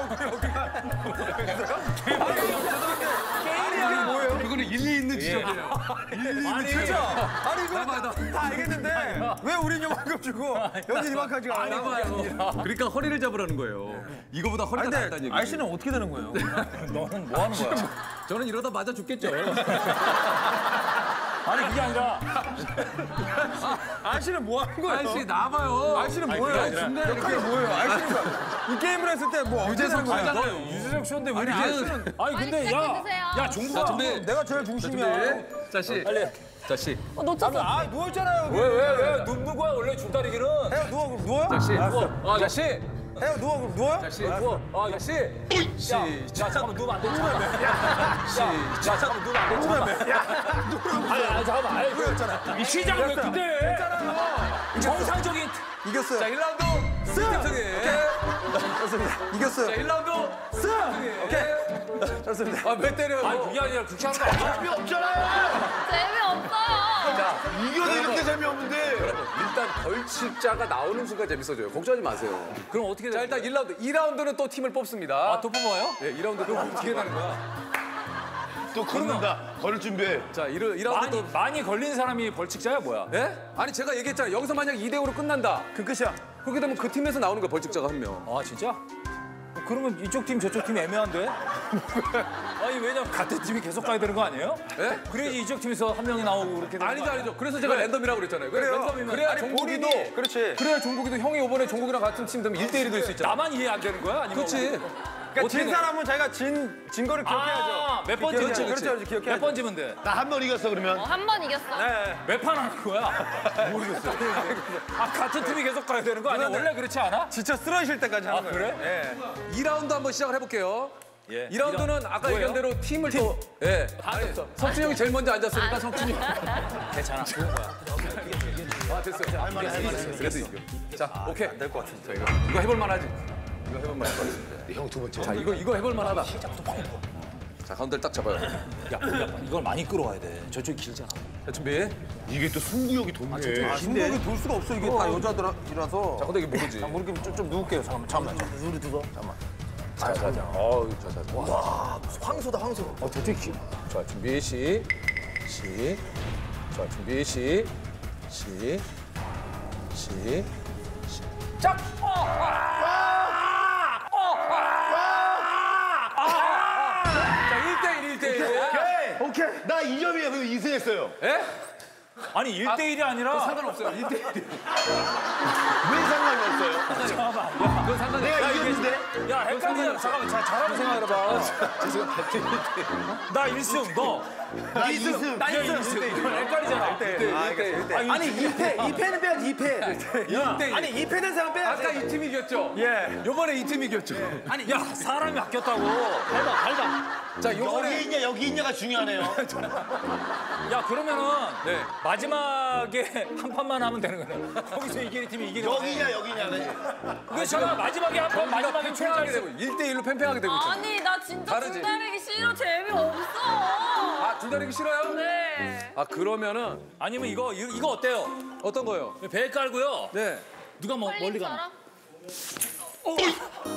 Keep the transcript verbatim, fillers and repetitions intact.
게임이 뭐예요? 그거는 일리 있는 지적이에요. 일리 있는 지적. 아니 이거 다 알겠는데 왜 우린 요만큼 주고 여기 이만큼까지 아니 봐요. 그러니까 허리를 잡으라는 거예요. 이거보다 허리가 낫다는 얘기. 아저씨는 어떻게 되는 거예요? 너는 뭐 하는 거야? 저는 이러다 맞아 죽겠죠. 아니 그게 아니라 아저씨는 뭐 하는 거예요? 아저씨 나와봐요. 아저씨는 뭐예요? 중간에 역할이 뭐예요? 아저씨는 이 게임을 했을 때 뭐 어떻게 되는 거예요? 맞잖아요. 유재석 쇼인데 왜 아니, 아저씨는 아니 근데 야, 야 종국아 준비. 내가 제일 중심이야. 자씨. 빨리. 자씨. 어, 놓쳤어. 아 누워있잖아요. 왜 왜 왜 눕는 거야 원래 줄다리기는? 해요 누워 그럼 누워요? 자씨. 아 자씨. 해요 누워 그럼 누워요? 자씨 누워. 아 자씨. 야, 야 잠깐만 누우면 안 돼. 잠깐만. 야, 야 잠깐만 누우면 안 돼. 잠깐만. 야, 아니 아니 잠깐만. 아니 누워였잖아. 이 시작을 왜 그때? 정상적인. 이겼어요. 자 일 라운드. 승. 좋습니다. 이겼어요. 자 일 라운드. 승. 오케이. 좋습니다. 아왜 때려요? 아니 그게 아니라 그렇게 하는 거 아니야? 재미없어요. 이겨도 이렇게 재미없는데. 일단 벌칙자가 나오는 순간 재밌어져요. 걱정하지 마세요. 그럼 어떻게 돼? 자 일단 일 라운드. 이 라운드는 또 팀을 뽑습니다. 아, 또 뽑아요? 예, 이 라운드 또 어떻게 되는 거야? 또 걷는다. 걸을 준비해. 자, 이 라운드 많이 또 많이 걸린 사람이 벌칙자야 뭐야? 예? 아니 제가 얘기했잖아요. 여기서 만약 이 대 오로 끝난다. 그 끝이야. 그렇게 되면 그 팀에서 나오는 거야, 벌칙자가 한 명. 아 진짜? 그러면 이쪽 팀 저쪽 팀 애매한데? 아니 왜냐면 같은 팀이 계속 가야 되는 거 아니에요? 예? 그래야지 이쪽 팀에서 한 명이 나오고 그렇게 되는 아니죠, 거 아니야? 아니죠. 그래서 제가 랜덤이라고 그랬잖아요. 그래, 랜덤이면 그래야 아니, 종국이도 본인이- 그렇지. 그래야 종국이도 형이 이번에 종국이랑 같은 팀 되면 일 대 일이 될 수 있잖아. 나만 이해 안 되는 거야? 아니면 그렇지. 그러니까 어떻게 진 돼? 사람은 자기가 진, 진 거를 기억해야죠. 아, 몇 번 기억해야죠. 졌지? 그렇죠, 그렇죠. 기억해야죠. 몇 번 지면 돼? 나 한 번 이겼어 그러면. 어, 한 번 이겼어. 네. 몇 판 하는 거야? 모르겠어. 아 같은 팀이 계속 가야 되는 거 아니야? 원래 그렇지 않아? 지쳐 쓰러질 때까지 하는 아, 거예요. 그래? 예. 이 라운드 한번 시작을 해볼게요. 예. 이 라운드는 아까 뭐예요? 얘기한 대로 팀을 또 예. 아니, 석준이 형이 제일 먼저 앉았으니까 석준이 형. 괜찮아. 좋은 거야. 아 됐어요. 할만해, 할만해. 그래도 이겨. 자, 오케이. 안 될 것 같은데. 자, 이거 이거 해볼 만하지. 이거 해볼 만할 것 같습니다. 형 두 번째. 자, 이거 이거 해볼 만하다. 자, 가운데를 딱 잡아요. 야, 야, 이걸 많이 끌어와야 돼. 저쪽이 길잖아. 자, 준비. 이게 또 승부욕이 돋네. 아, 승부욕이 돌 수가 없어. 이게 다 여자들이라서. 자, 근데 이게 모르지. 아, 모르겠면 좀, 좀 누울게요. 잠깐만, 잠깐만. 우리 두고. 잠깐만. 자, 자, 자. 어우, 자, 자. 와, 황소다, 황소. 어, 되게 기. 자, 준비 시. 시. 자, 준비 시. 시. 시. 짝! 어! 아! 어! 자, 일 대 일, 일 대 일. 오케이. 오케이. 나 이 점이에요. 그래서 이 승했어요. 예? 아니 일 대 일이 아니라 상관없어요. 일 대 일. 왜 상관이 없어요? 잠깐만. 야, 그건 상관이 내가 없어요. 이겼는데. 야, 헷갈리잖아. 잠깐만. 자, 잘하면 생각해봐. 나 일 승, 너. 나 이 승. 나 일 승. 이건 헷갈리잖아. 아, 알겠어. 아니, 아니, 이 패, 이 패는 빼야지, 이 패. 야, 일 대 일. 아니, 이 패 된 사람 빼야지. 아까 이 팀이 이겼죠? 예. 요번에 이 팀이 이겼죠? 아니, 야, 사람이 바뀌었다고. 밟아, 밟아. 자, 여기 요번에 있냐 여기 있냐가 중요하네요. 야, 그러면은 네. 마지막에 한 판만 하면 되는 거네. 거기서 이기는 팀이 이기는 거네. 여기냐 여기냐. 그렇잖아. 마지막에 한 판, 마지막에 팽팽하게 최장이 되고 일 대 일로 팽팽하게 되고 있잖아. 아니, 나 진짜 다르지? 줄다리기 싫어. 재미없어. 아, 줄다리기 싫어요? 네. 아, 그러면은 아니면 이거, 이거, 이거 어때요? 어떤 거요? 배 깔고요. 네. 누가 뭐 멀리 가나? 컬링처럼?